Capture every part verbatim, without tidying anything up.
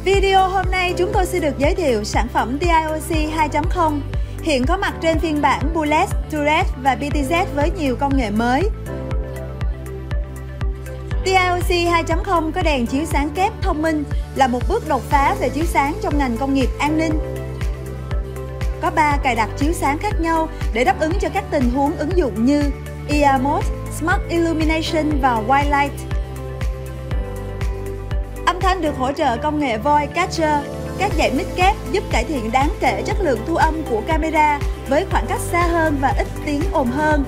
Video hôm nay chúng tôi xin được giới thiệu sản phẩm tê i ô xê hai chấm không. Hiện có mặt trên phiên bản Bullet, Touret và bê tê zét với nhiều công nghệ mới. tê i ô xê hai chấm không có đèn chiếu sáng kép thông minh, là một bước đột phá về chiếu sáng trong ngành công nghiệp an ninh. Có ba cài đặt chiếu sáng khác nhau để đáp ứng cho các tình huống ứng dụng như e rờ Mode, Smart Illumination và White Light. Âm thanh được hỗ trợ công nghệ Voice Catcher, các dãy mic kép giúp cải thiện đáng kể chất lượng thu âm của camera với khoảng cách xa hơn và ít tiếng ồn hơn.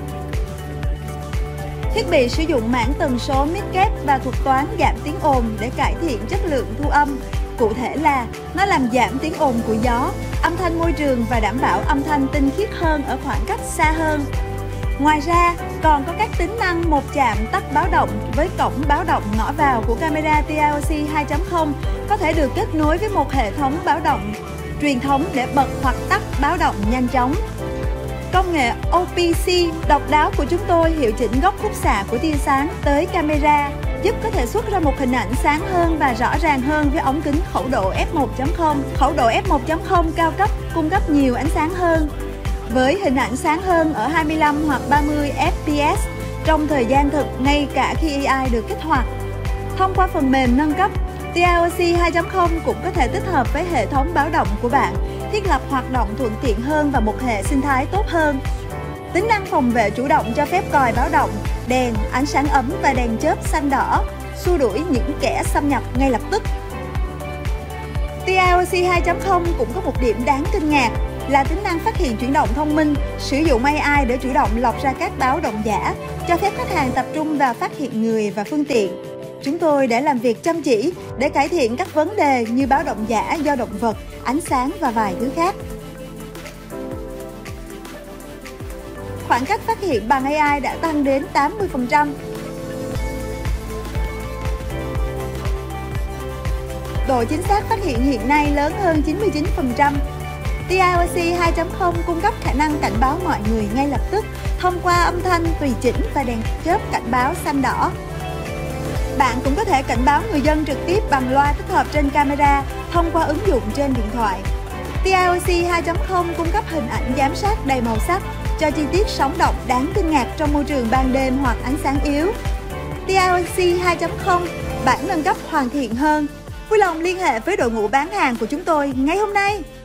Thiết bị sử dụng mảng tần số mic kép và thuật toán giảm tiếng ồn để cải thiện chất lượng thu âm. Cụ thể là nó làm giảm tiếng ồn của gió, âm thanh môi trường và đảm bảo âm thanh tinh khiết hơn ở khoảng cách xa hơn. Ngoài ra, còn có các tính năng một chạm tắt báo động với cổng báo động ngõ vào của camera tê i ô xê hai chấm không có thể được kết nối với một hệ thống báo động truyền thống để bật hoặc tắt báo động nhanh chóng. Công nghệ ô pê xê độc đáo của chúng tôi hiệu chỉnh góc khúc xạ của tia sáng tới camera, giúp có thể xuất ra một hình ảnh sáng hơn và rõ ràng hơn với ống kính khẩu độ ép một chấm không. Khẩu độ ép một chấm không cao cấp cung cấp nhiều ánh sáng hơn, với hình ảnh sáng hơn ở hai mươi lăm hoặc ba mươi ép pê ét trong thời gian thực ngay cả khi a i được kích hoạt. Thông qua phần mềm nâng cấp, tê i ô xê hai chấm không cũng có thể tích hợp với hệ thống báo động của bạn, thiết lập hoạt động thuận tiện hơn và một hệ sinh thái tốt hơn. Tính năng phòng vệ chủ động cho phép còi báo động, đèn, ánh sáng ấm và đèn chớp xanh đỏ xua đuổi những kẻ xâm nhập ngay lập tức. tê i ô xê hai chấm không cũng có một điểm đáng kinh ngạc là tính năng phát hiện chuyển động thông minh, sử dụng a i để chủ động lọc ra các báo động giả, cho phép khách hàng tập trung vào phát hiện người và phương tiện. Chúng tôi đã làm việc chăm chỉ để cải thiện các vấn đề như báo động giả do động vật, ánh sáng và vài thứ khác. Khoảng cách phát hiện bằng a i đã tăng đến tám mươi phần trăm. Độ chính xác phát hiện hiện nay lớn hơn chín mươi chín phần trăm. tê i ô xê hai chấm không cung cấp khả năng cảnh báo mọi người ngay lập tức thông qua âm thanh tùy chỉnh và đèn chớp cảnh báo xanh đỏ. Bạn cũng có thể cảnh báo người dân trực tiếp bằng loa tích hợp trên camera thông qua ứng dụng trên điện thoại. tê i ô xê hai chấm không cung cấp hình ảnh giám sát đầy màu sắc cho chi tiết sống động đáng kinh ngạc trong môi trường ban đêm hoặc ánh sáng yếu. tê i ô xê hai chấm không, bản nâng cấp hoàn thiện hơn. Vui lòng liên hệ với đội ngũ bán hàng của chúng tôi ngay hôm nay.